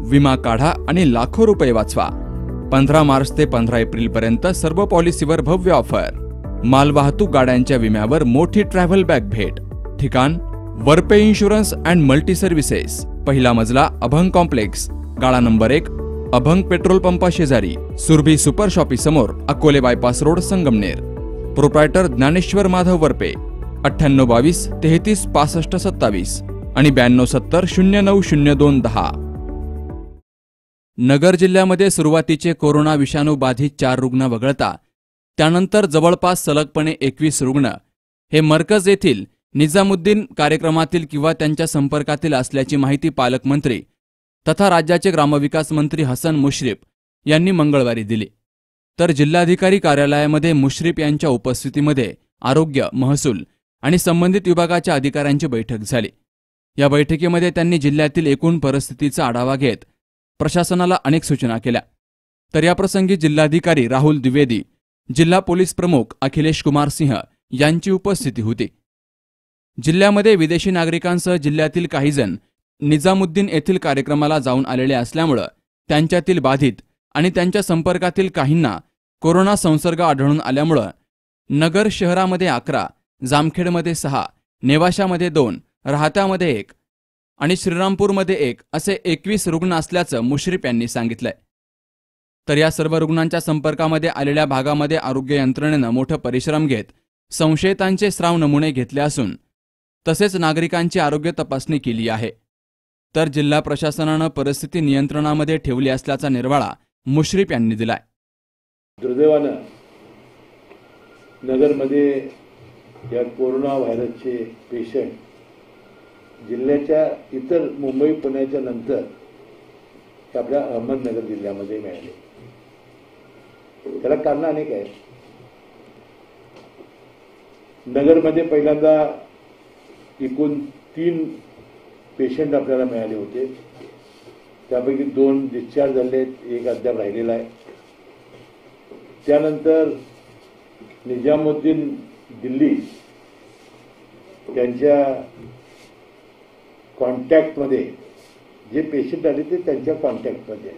विमा काढा आणि लाखो रुपये वाचवा। 15 मार्च ते 15 एप्रिल पर्यंत सर्व पॉलिसीवर भव्य ऑफर। मालवाहतूक गाड्यांच्या विम्यावर मोठी ट्रॅव्हल बॅग भेट। ठिकाण Varpe insurance and multi services, पहिला मजला, अभंग कॉम्प्लेक्स, गाळा नंबर 1, अभंग पेट्रोल पंपा शेजारी, सुरभी सुपर शॉपी समोर, Akole bypass road, Sangamner. Proprietor Dnyaneshwar Madhav Varpe. 9822 33 65 27 आणि 9270 0902 10। नगर जिल्ह्यामध्ये सुरुवातीचे कोरोना विषाणू बाधित 4 रुग्ण वगळता त्यानंतर जवळपास सलगपणे 21 रुग्ण हे मरकज येथील निजामुद्दीन कार्यक्रमातील किंवा त्यांच्या संपर्कातील असल्याची माहिती पालकमंत्री तथा राज्याचे ग्रामविकास मंत्री हसन मुश्रीफ यांनी मंगळवारी दिली। तर जिल्हाधिकारी कार्यालयामध्ये मुश्रीफ यांच्या उपस्थितीमध्ये आरोग्य, महसूल आणि संबंधित विभागाच्या अधिकाऱ्यांची बैठक झाली। या बैठकीमध्ये त्यांनी जिल्ह्यातील एकूण परिस्थितीचा आढावा घेत प्रशासनाला अनेक सूचना केल्या। तर याप्रसंगी जिल्हाधिकारी राहुल द्विवेदी, जिल्हा पोलीस प्रमुख अखिलेश कुमार सिंह यांची उपस्थिती होती। जिल्ह्यामध्ये विदेशी नागरिकांसह जिल्ह्यातील काही जण निजामुद्दीन येथील कार्यक्रमाला जाऊन आलेले असल्यामुळे त्यांच्यातील बाधित आणि त्यांच्या संपर्कातील काहींना कोरोना संसर्ग आढळून आल्यामुळे नगर शहरामध्ये 11, जामखेडमध्ये 6, नेवाशामध्ये 2, राहत्यामध्ये 1 आणि श्रीरामपूरमध्ये 1 असे 21 रुग्ण असल्याचं मुश्रीफ यांनी सांगितलंय। तर या सर्व रुग्णांच्या संपर्कामध्ये आलेल्या भागामध्ये आरोग्य यंत्रणेनं मोठं परिश्रम घेत संशयितांचे स्राव नमुने घेतले असून तसेच नागरिकांची आरोग्य तपासणी केली आहे। तर जिल्हा प्रशासनानं परिस्थिती नियंत्रणामध्ये ठेवली असल्याचा निर्वाळा मुश्रीफ यांनी दिलाय। दुर्दैवानं नगरमध्ये या कोरोना व्हायरसचे पेशंट जिल्ह्याच्या इतर मुंबई पुण्याच्या नंतर आपल्या अहमदनगर जिल्ह्यामध्ये मिळाले। त्याला कारण अनेक आहेत। नगरमध्ये पहिल्यांदा एकूण 3 पेशंट आपल्याला मिळाले होते, त्यापैकी 2 डिस्चार्ज झाले, 1 अद्याप राहिलेला आहे। त्यानंतर निजामुद्दीन दिल्ली त्यांच्या कॉन्टॅक्टमध्ये जे पेशंट आले ते त्यांच्या कॉन्टॅक्टमध्ये।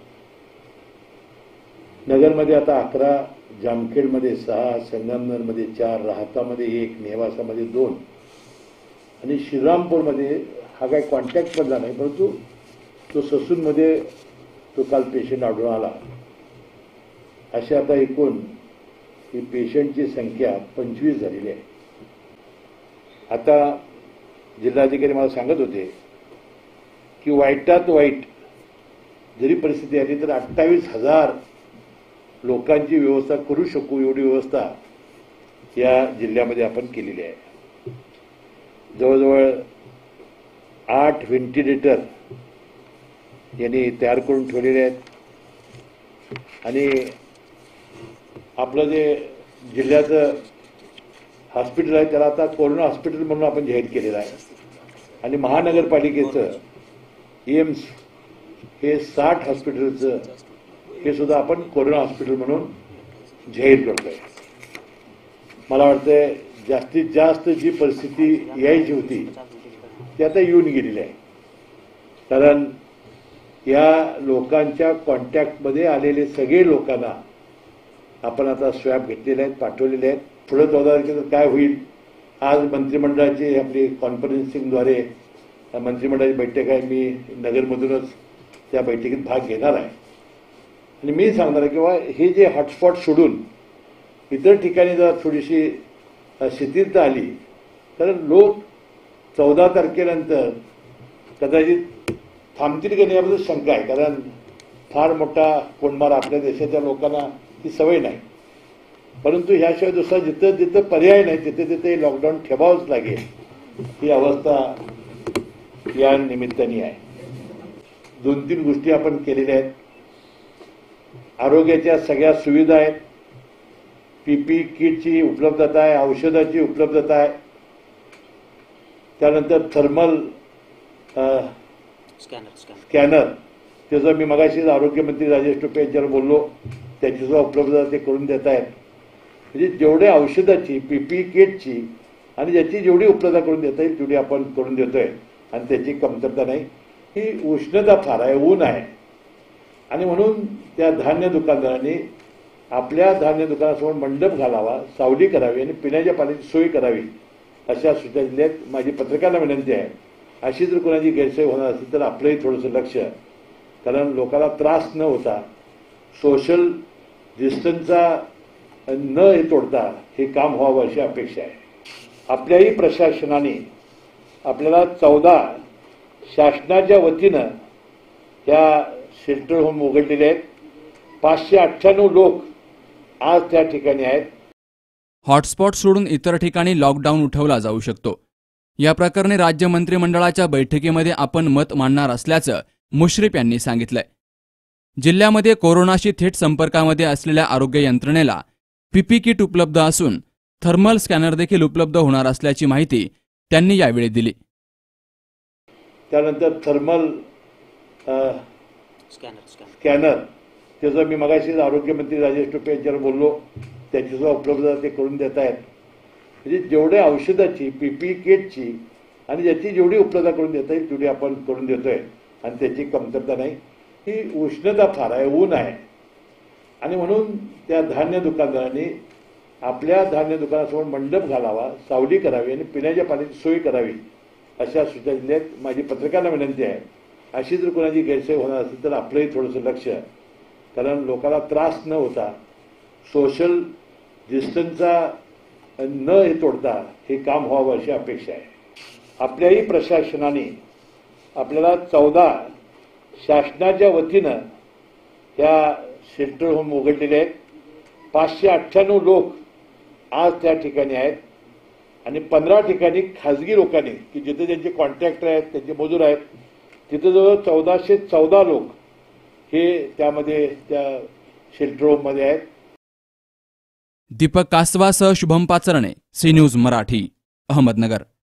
नगरमध्ये आता 11, जामखेडमध्ये 6, संगमनेरमध्ये 4, राहतामध्ये 1, नेवासामध्ये 2 आणि श्रीरामपूरमध्ये हा काही कॉन्टॅक्ट मधला नाही, परंतु तो ससूनमध्ये तो काल पेशंट आढळून आला। अशी आता एकूण ही पेशंटची संख्या 25 झालेली आहे। आता जिल्हाधिकारी मला सांगत होते की वाईटात वाईट जरी परिस्थिती आली तर 28,000 लोकांची व्यवस्था करू शकू एवढी व्यवस्था या जिल्ह्यामध्ये आपण केलेली आहे। जवळजवळ 8 व्हेंटिलेटर यांनी तयार करून ठेवलेले आहेत आणि आपलं जे जिल्ह्याचं हॉस्पिटल आहे त्याला आता कोरोना हॉस्पिटल म्हणून आपण जाहीर केलेलं आहे आणि महानगरपालिकेचं एम्स हे 60 हॉस्पिटलचं हे सुद्धा आपण कोरोना हॉस्पिटल म्हणून जाहीर करतोय। मला वाटतंय जास्तीत जास्त जी परिस्थिती यायची होती ती आता येऊन गेलेली आहे, कारण या लोकांच्या कॉन्टॅक्टमध्ये आलेले सगळे लोकांना आपण आता स्वॅब घेतलेले आहेत, पाठवलेले आहेत। पुढे 14 तारखेला काय होईल, आज मंत्रिमंडळाची आपली कॉन्फरन्सिंगद्वारे मंत्रिमंडळाची बैठक आहे, मी नगरमधूनच त्या बैठकीत भाग घेणार आहे आणि मी सांगणार आहे की हे जे हॉटस्पॉट सोडून इतर ठिकाणी जर थोडीशी शिथिलता आली तर लोक 14 तारखेनंतर कदाचित थांबतील की नाही याबद्दल शंका आहे, कारण फार मोठा कोंडमार आपल्या देशाच्या लोकांना ती सवय नाही। परंतु ह्याशिवाय दुसरा जिथं जिथं पर्याय नाही तिथे तिथे लॉकडाऊन ठेवावंच लागेल ही अवस्था या निमित्ताने आहे। 2-3 गोष्टी आपण केलेल्या आहेत। आरोग्याच्या सगळ्या सुविधा आहेत, पीपी किटची उपलब्धता आहे, औषधाची उपलब्धता आहे, त्यानंतर थर्मल स्कॅनर त्याचं मी मगाशीच आरोग्यमंत्री राजेश टोपे यांच्यावर बोललो, त्याची सुद्धा उपलब्धता ते करून देत आहेत। म्हणजे जेवढे औषधाची, पीपी किटची आणि ज्याची जेवढी उपलब्धता करून देता येईल तेवढी आपण करून देतोय आणि त्याची कमतरता नाही। ही उष्णता फार आहे, ऊन आहे आणि म्हणून त्या धान्य दुकानदारांनी आपल्या धान्य दुकानासमोर मंडप घालावा, सावली करावी आणि पिण्याच्या पाण्याची सोय करावी अशा सूचना दिल्या आहेत. माझी पत्रकारांना विनंती आहे, अशी जर कोणाची गैरसोय होणार असेल तर आपलंही थोडंसं लक्ष, कारण लोकांना त्रास न होता सोशल डिस्टन्सचा न हे तोडता हे काम व्हावं अशी अपेक्षा आहे. आपल्याही प्रशासनाने आपल्याला 14 शासनाच्या वतीनं ह्या शेल्टर होम उघडलेले आहेत. 598 लोक आज त्या ठिकाणी आहेत. हॉटस्पॉट सोडून इतर ठिकाणी लॉकडाऊन उठवला जाऊ शकतो. या प्रकरणी राज्य मंत्रिमंडळाच्या बैठकीमध्ये आपण मत मांडणार असल्याचं मुश्रीफ यांनी सांगितलंय. जिल्ह्यामध्ये कोरोनाशी थेट संपर्कामध्ये असलेल्या आरोग्य यंत्रणेला पीपी किट उपलब्ध असून थर्मल स्कॅनर देखील उपलब्ध होणार असल्याची माहिती त्यांनी यावेळी दिली. त्यानंतर थर्मल स्कॅनर त्याचं मी मगाशीच आरोग्यमंत्री राजेश टोपे यांच्यावर बोललो, त्याचीसुद्धा उपलब्धता ते करून देत आहेत. म्हणजे जेवढ्या औषधाची पीपी किटची आणि ज्याची जेवढी उपलब्धता करून देता येईल तेवढी आपण करून देतोय आणि त्याची कमतरता नाही. ही उष्णता फार आहे, ऊन आहे आणि म्हणून त्या धान्य दुकानदारांनी आपल्या धान्य दुकानासमोर मंडप घालावा, सावली करावी आणि पिण्याच्या पाण्याची सोय करावी अशा सूचना दिल्या आहेत. माझी पत्रकारांना विनंती आहे, अशी जर कोणाची गैरसोय होणार असेल तर आपलंही थोडंसं लक्ष, कारण लोकांना त्रास न होता सोशल डिस्टन्सचा न हे तोडता हे काम व्हावं अशी अपेक्षा आहे. आपल्याही प्रशासनाने आपल्याला 14 शासनाच्या वतीनं ह्या शेल्टर होम उघडलेले आहेत. 598 लोक आज त्या ठिकाणी आहेत आणि 15 ठिकाणी खाजगी लोकांनी की जिथे ज्यांचे कॉन्ट्रॅक्टर आहेत, त्यांचे मजूर आहेत, तिथं जवळ 1414 लोक हे त्यामध्ये त्या शेल्टर होममध्ये आहेत. दीपक कासवासह शुभम पाचरणे, सी न्यूज मराठी, अहमदनगर.